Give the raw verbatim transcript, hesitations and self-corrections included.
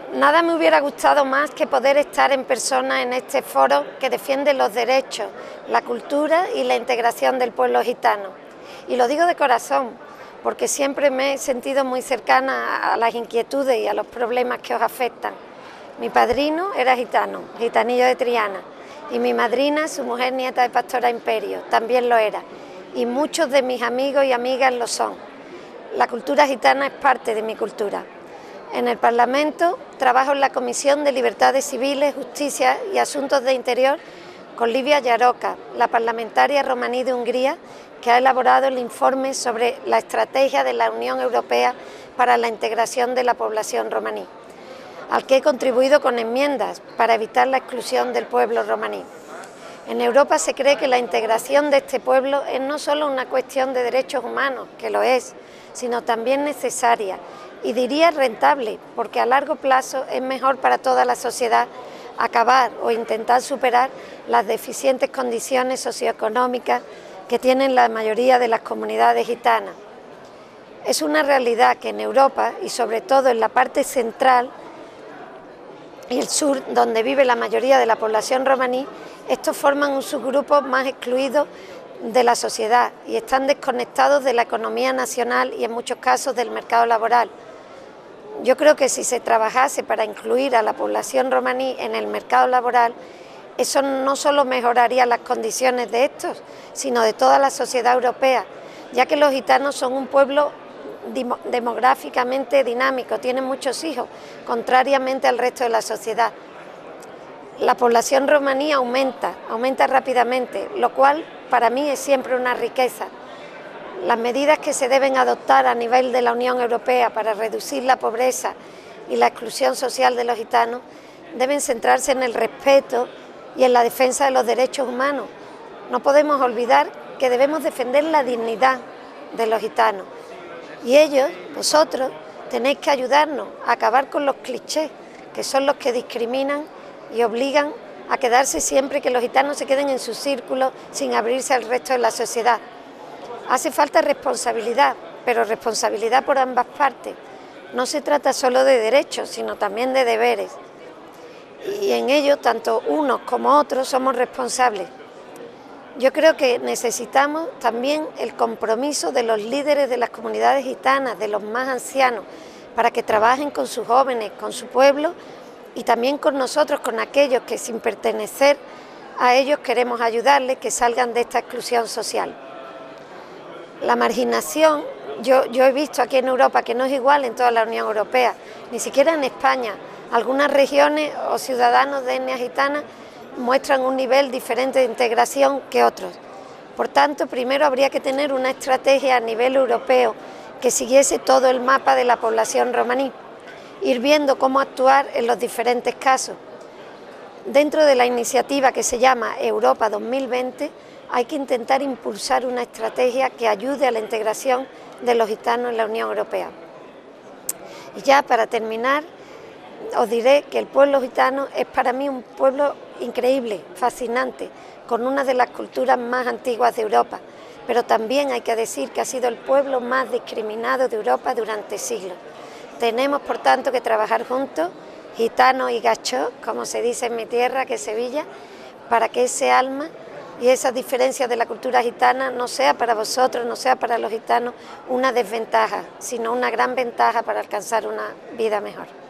Nada me hubiera gustado más que poder estar en persona en este foro que defiende los derechos, la cultura y la integración del pueblo gitano. Y lo digo de corazón, porque siempre me he sentido muy cercana a las inquietudes y a los problemas que os afectan. Mi padrino era gitano, gitanillo de Triana, y mi madrina, su mujer nieta de Pastora Imperio, también lo era, y muchos de mis amigos y amigas lo son. La cultura gitana es parte de mi cultura. En el Parlamento trabajo en la Comisión de Libertades Civiles, Justicia y Asuntos de Interior con Livia Jároka, la parlamentaria romaní de Hungría, que ha elaborado el informe sobre la estrategia de la Unión Europea para la integración de la población romaní, al que he contribuido con enmiendas para evitar la exclusión del pueblo romaní. En Europa se cree que la integración de este pueblo es no solo una cuestión de derechos humanos, que lo es, sino también necesaria y diría rentable, porque a largo plazo es mejor para toda la sociedad acabar o intentar superar las deficientes condiciones socioeconómicas que tienen la mayoría de las comunidades gitanas. Es una realidad que en Europa, y sobre todo en la parte central y el sur, donde vive la mayoría de la población romaní, estos forman un subgrupo más excluido de la sociedad y están desconectados de la economía nacional y en muchos casos del mercado laboral. Yo creo que si se trabajase para incluir a la población romaní en el mercado laboral, eso no solo mejoraría las condiciones de estos, sino de toda la sociedad europea, ya que los gitanos son un pueblo demográficamente dinámico, tienen muchos hijos, contrariamente al resto de la sociedad. La población romaní aumenta, aumenta rápidamente, lo cual para mí es siempre una riqueza. Las medidas que se deben adoptar a nivel de la Unión Europea para reducir la pobreza y la exclusión social de los gitanos deben centrarse en el respeto y en la defensa de los derechos humanos. No podemos olvidar que debemos defender la dignidad de los gitanos y ellos, vosotros, tenéis que ayudarnos a acabar con los clichés, que son los que discriminan y obligan a quedarse siempre que los gitanos se queden en su círculo sin abrirse al resto de la sociedad. Hace falta responsabilidad, pero responsabilidad por ambas partes. No se trata solo de derechos, sino también de deberes. Y en ello, tanto unos como otros somos responsables. Yo creo que necesitamos también el compromiso de los líderes de las comunidades gitanas, de los más ancianos, para que trabajen con sus jóvenes, con su pueblo y también con nosotros, con aquellos que sin pertenecer a ellos queremos ayudarles, que salgan de esta exclusión social. La marginación, yo, yo he visto aquí en Europa que no es igual en toda la Unión Europea, ni siquiera en España. Algunas regiones o ciudadanos de etnia gitana muestran un nivel diferente de integración que otros. Por tanto, primero habría que tener una estrategia a nivel europeo que siguiese todo el mapa de la población romaní, ir viendo cómo actuar en los diferentes casos. Dentro de la iniciativa que se llama Europa dos mil veinte, hay que intentar impulsar una estrategia que ayude a la integración de los gitanos en la Unión Europea. Y ya para terminar, os diré que el pueblo gitano es para mí un pueblo increíble, fascinante, con una de las culturas más antiguas de Europa, pero también hay que decir que ha sido el pueblo más discriminado de Europa durante siglos. Tenemos, por tanto, que trabajar juntos, gitanos y gachos, como se dice en mi tierra, que es Sevilla, para que ese alma y esas diferencias de la cultura gitana no sea para vosotros, no sea para los gitanos una desventaja, sino una gran ventaja para alcanzar una vida mejor.